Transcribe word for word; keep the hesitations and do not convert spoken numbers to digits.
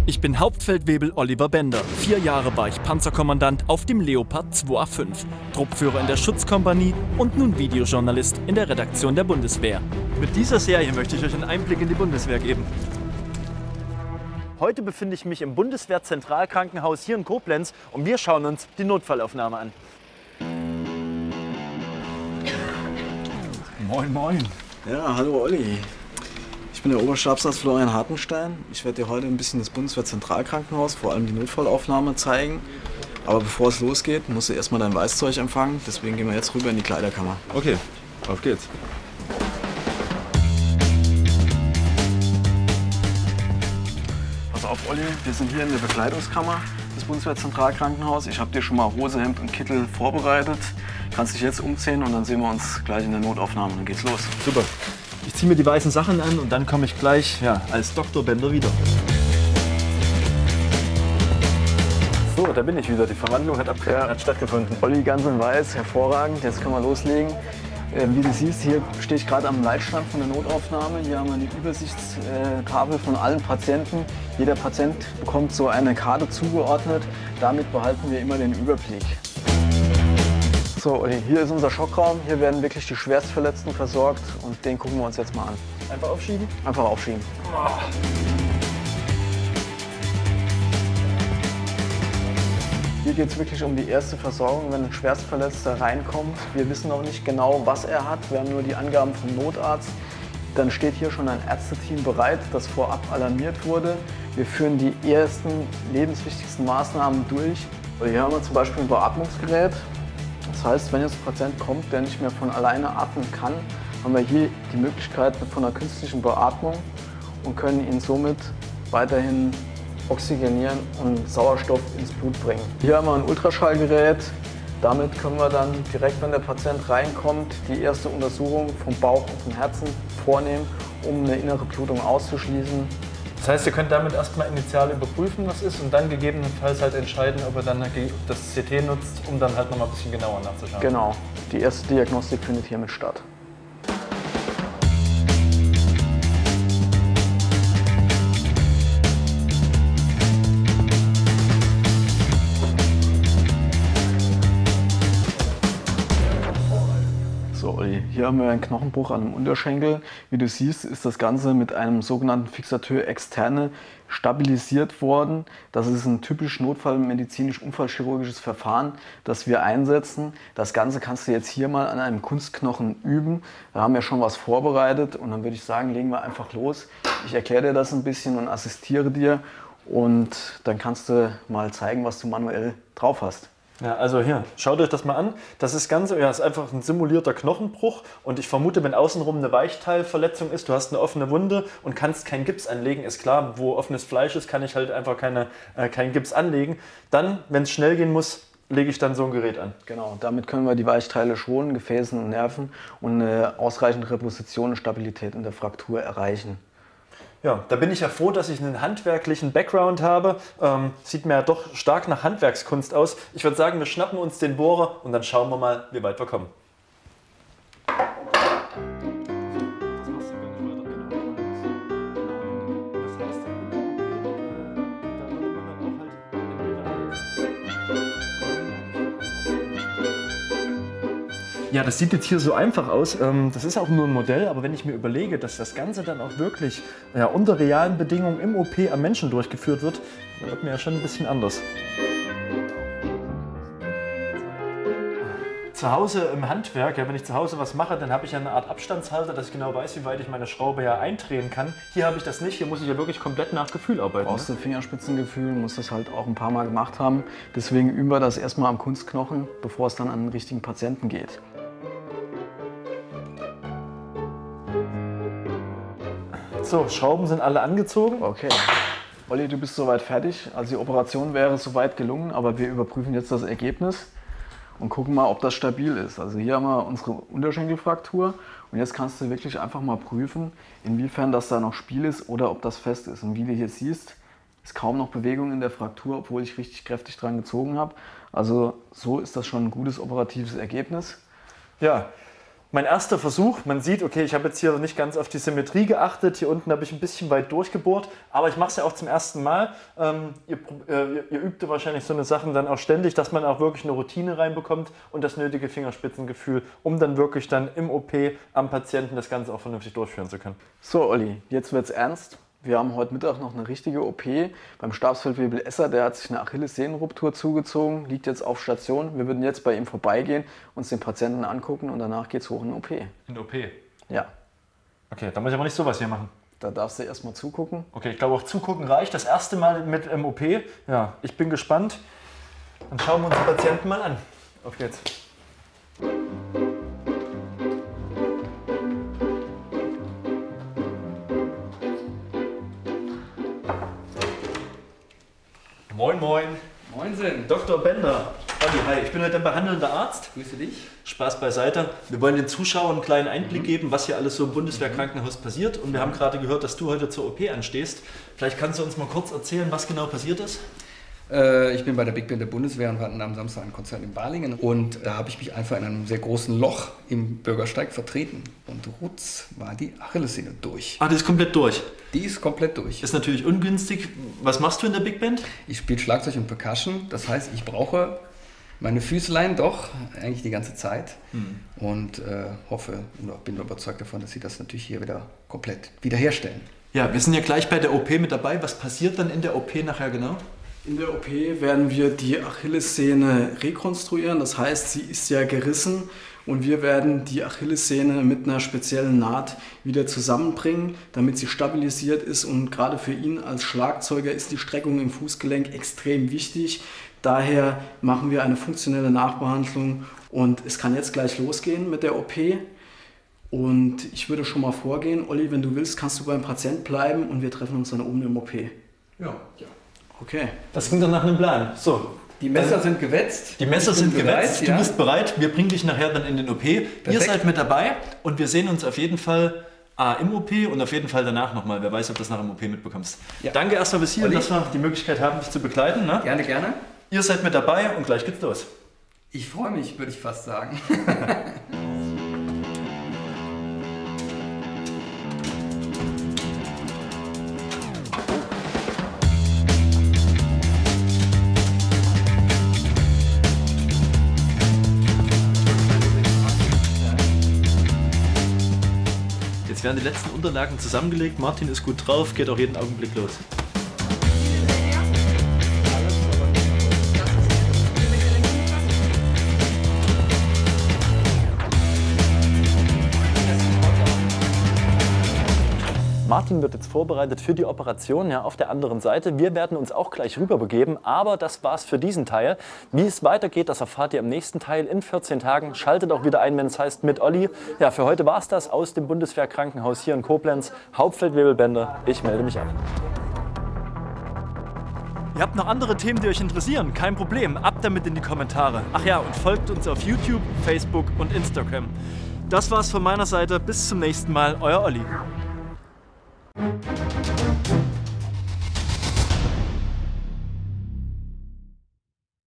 Ich bin Hauptfeldwebel Oliver Bender. Vier Jahre war ich Panzerkommandant auf dem Leopard zwei A fünf, Truppführer in der Schutzkompanie und nun Videojournalist in der Redaktion der Bundeswehr. Mit dieser Serie möchte ich euch einen Einblick in die Bundeswehr geben. Heute befinde ich mich im Bundeswehr-Zentralkrankenhaus hier in Koblenz und wir schauen uns die Notfallaufnahme an. Moin, moin. Ja, hallo Olli. Ich bin der Oberstabsarzt Florian Hartenstein. Ich werde dir heute ein bisschen das Bundeswehr-Zentralkrankenhaus, vor allem die Notfallaufnahme, zeigen. Aber bevor es losgeht, musst du erstmal dein Weißzeug empfangen. Deswegen gehen wir jetzt rüber in die Kleiderkammer. Okay, auf geht's. Pass auf, Olli, wir sind hier in der Bekleidungskammer des Bundeswehr-Zentralkrankenhaus. Ich habe dir schon mal Hose, Hemd und Kittel vorbereitet. Kannst dich jetzt umziehen und dann sehen wir uns gleich in der Notaufnahme. Dann geht's los. Super. Ich ziehe mir die weißen Sachen an und dann komme ich gleich ja, als Doktor Bender wieder. So, da bin ich wieder. Die Verwandlung hat, ja. hat stattgefunden. Olli ganz in weiß, hervorragend. Jetzt können wir loslegen. Wie du siehst, hier stehe ich gerade am Leitstand von der Notaufnahme. Hier haben wir eine Übersichtstafel von allen Patienten. Jeder Patient bekommt so eine Karte zugeordnet. Damit behalten wir immer den Überblick. So, Olli, hier ist unser Schockraum. Hier werden wirklich die Schwerstverletzten versorgt und den gucken wir uns jetzt mal an. Einfach aufschieben? Einfach aufschieben. Oh. Hier geht es wirklich um die erste Versorgung, wenn ein Schwerstverletzter reinkommt. Wir wissen noch nicht genau, was er hat. Wir haben nur die Angaben vom Notarzt. Dann steht hier schon ein Ärzteteam bereit, das vorab alarmiert wurde. Wir führen die ersten lebenswichtigsten Maßnahmen durch. Hier haben wir zum Beispiel ein Beatmungsgerät. Das heißt, wenn jetzt ein Patient kommt, der nicht mehr von alleine atmen kann, haben wir hier die Möglichkeit von einer künstlichen Beatmung und können ihn somit weiterhin oxygenieren und Sauerstoff ins Blut bringen. Hier haben wir ein Ultraschallgerät. Damit können wir dann direkt, wenn der Patient reinkommt, die erste Untersuchung vom Bauch und vom Herzen vornehmen, um eine innere Blutung auszuschließen. Das heißt, ihr könnt damit erstmal initial überprüfen, was ist, und dann gegebenenfalls halt entscheiden, ob ihr dann das C T nutzt, um dann halt nochmal ein bisschen genauer nachzuschauen. Genau. Die erste Diagnostik findet hiermit statt. Hier haben wir einen Knochenbruch an dem Unterschenkel. Wie du siehst, ist das Ganze mit einem sogenannten Fixateur externe stabilisiert worden. Das ist ein typisch notfallmedizinisch-unfallchirurgisches Verfahren, das wir einsetzen. Das Ganze kannst du jetzt hier mal an einem Kunstknochen üben. Da haben wir schon was vorbereitet und dann würde ich sagen, legen wir einfach los. Ich erkläre dir das ein bisschen und assistiere dir und dann kannst du mal zeigen, was du manuell drauf hast. Ja, also hier, schaut euch das mal an. Das ist Ganze, ja, ist einfach ein simulierter Knochenbruch und ich vermute, wenn außenrum eine Weichteilverletzung ist, du hast eine offene Wunde und kannst keinen Gips anlegen, ist klar, wo offenes Fleisch ist, kann ich halt einfach keine, äh, keinen Gips anlegen. Dann, wenn es schnell gehen muss, lege ich dann so ein Gerät an. Genau, damit können wir die Weichteile schonen, Gefäßen und Nerven und eine ausreichende Reposition und Stabilität in der Fraktur erreichen. Ja, da bin ich ja froh, dass ich einen handwerklichen Background habe. Ähm, sieht mir ja doch stark nach Handwerkskunst aus. Ich würde sagen, wir schnappen uns den Bohrer und dann schauen wir mal, wie weit wir kommen. Ja, das sieht jetzt hier so einfach aus. Das ist auch nur ein Modell, aber wenn ich mir überlege, dass das Ganze dann auch wirklich ja, unter realen Bedingungen im O P am Menschen durchgeführt wird, dann wird mir ja schon ein bisschen anders. Zu Hause im Handwerk, ja, wenn ich zu Hause was mache, dann habe ich ja eine Art Abstandshalter, dass ich genau weiß, wie weit ich meine Schraube ja eindrehen kann. Hier habe ich das nicht, hier muss ich ja wirklich komplett nach Gefühl arbeiten. Aus dem Fingerspitzengefühl, muss das halt auch ein paar Mal gemacht haben. Deswegen üben wir das erstmal am Kunstknochen, bevor es dann an den richtigen Patienten geht. So, Schrauben sind alle angezogen. Okay. Olli, du bist soweit fertig. Also die Operation wäre soweit gelungen, aber wir überprüfen jetzt das Ergebnis und gucken mal, ob das stabil ist. Also hier haben wir unsere Unterschenkelfraktur und jetzt kannst du wirklich einfach mal prüfen, inwiefern das da noch Spiel ist oder ob das fest ist. Und wie du hier siehst, ist kaum noch Bewegung in der Fraktur, obwohl ich richtig kräftig dran gezogen habe. Also so ist das schon ein gutes operatives Ergebnis. Ja. Mein erster Versuch, man sieht, okay, ich habe jetzt hier nicht ganz auf die Symmetrie geachtet, hier unten habe ich ein bisschen weit durchgebohrt, aber ich mache es ja auch zum ersten Mal. Ähm, ihr, äh, ihr, ihr übt wahrscheinlich so eine Sachen dann auch ständig, dass man auch wirklich eine Routine reinbekommt und das nötige Fingerspitzengefühl, um dann wirklich dann im O P am Patienten das Ganze auch vernünftig durchführen zu können. So Olli, jetzt wird's ernst. Wir haben heute Mittag noch eine richtige O P beim Stabsfeldwebel Esser. Der hat sich eine Achillessehnenruptur zugezogen, liegt jetzt auf Station. Wir würden jetzt bei ihm vorbeigehen, uns den Patienten angucken und danach geht's hoch in den O P. In den O P? Ja. Okay, dann muss ich aber nicht sowas hier machen. Da darfst du erstmal zugucken. Okay, ich glaube auch zugucken reicht. Das erste Mal mit im O P. Ja, ich bin gespannt. Dann schauen wir uns den Patienten mal an. Auf geht's. Moin, moin. Moinsen. Doktor Bender. Olli, hi, ich bin heute ein behandelnder Arzt. Grüße dich. Spaß beiseite. Wir wollen den Zuschauern einen kleinen Einblick mhm. geben, was hier alles so im Bundeswehrkrankenhaus passiert. Und wir haben gerade gehört, dass du heute zur O P anstehst. Vielleicht kannst du uns mal kurz erzählen, was genau passiert ist? Äh, ich bin bei der Big Band der Bundeswehr und wir hatten am Samstag ein Konzert in Balingen. Und da habe ich mich einfach in einem sehr großen Loch im Bürgersteig vertreten. Und rutz war die Achillessehne durch. Ah, die ist komplett durch? Die ist komplett durch. Ist natürlich ungünstig. Was machst du in der Big Band? Ich spiele Schlagzeug und Percussion. Das heißt, ich brauche meine Füßlein doch eigentlich die ganze Zeit. Hm. Und äh, hoffe und bin überzeugt davon, dass sie das natürlich hier wieder komplett wiederherstellen. Ja, wir sind ja gleich bei der O P mit dabei. Was passiert dann in der O P nachher genau? In der O P werden wir die Achillessehne rekonstruieren, das heißt, sie ist ja gerissen und wir werden die Achillessehne mit einer speziellen Naht wieder zusammenbringen, damit sie stabilisiert ist, und gerade für ihn als Schlagzeuger ist die Streckung im Fußgelenk extrem wichtig. Daher machen wir eine funktionelle Nachbehandlung und es kann jetzt gleich losgehen mit der O P. Und ich würde schon mal vorgehen. Olli, wenn du willst, kannst du beim Patient bleiben und wir treffen uns dann oben im O P. Ja, ja. Okay. Das klingt doch nach einem Plan. So. Die Messer sind gewetzt. Die Messer sind bereit, gewetzt, du ja. bist bereit. Wir bringen dich nachher dann in den O P. Perfekt. Ihr seid mit dabei und wir sehen uns auf jeden Fall A, im O P und auf jeden Fall danach nochmal. Wer weiß, ob du das nach dem O P mitbekommst. Ja. Danke erstmal bis hier, dass wir die Möglichkeit haben, dich zu begleiten. Ne? Gerne, gerne. Ihr seid mit dabei und gleich geht's los. Ich freue mich, würde ich fast sagen. Jetzt werden die letzten Unterlagen zusammengelegt. Martin ist gut drauf, geht auch jeden Augenblick los. Martin wird jetzt vorbereitet für die Operation, ja, auf der anderen Seite. Wir werden uns auch gleich rüber begeben, aber das war's für diesen Teil. Wie es weitergeht, das erfahrt ihr im nächsten Teil in vierzehn Tagen. Schaltet auch wieder ein, wenn es heißt mit Olli. Ja, für heute war's das aus dem Bundeswehrkrankenhaus hier in Koblenz. Hauptfeldwebel Bender, ich melde mich ab. Ihr habt noch andere Themen, die euch interessieren? Kein Problem, ab damit in die Kommentare. Ach ja, und folgt uns auf YouTube, Facebook und Instagram. Das war's von meiner Seite. Bis zum nächsten Mal, euer Olli. Thank you.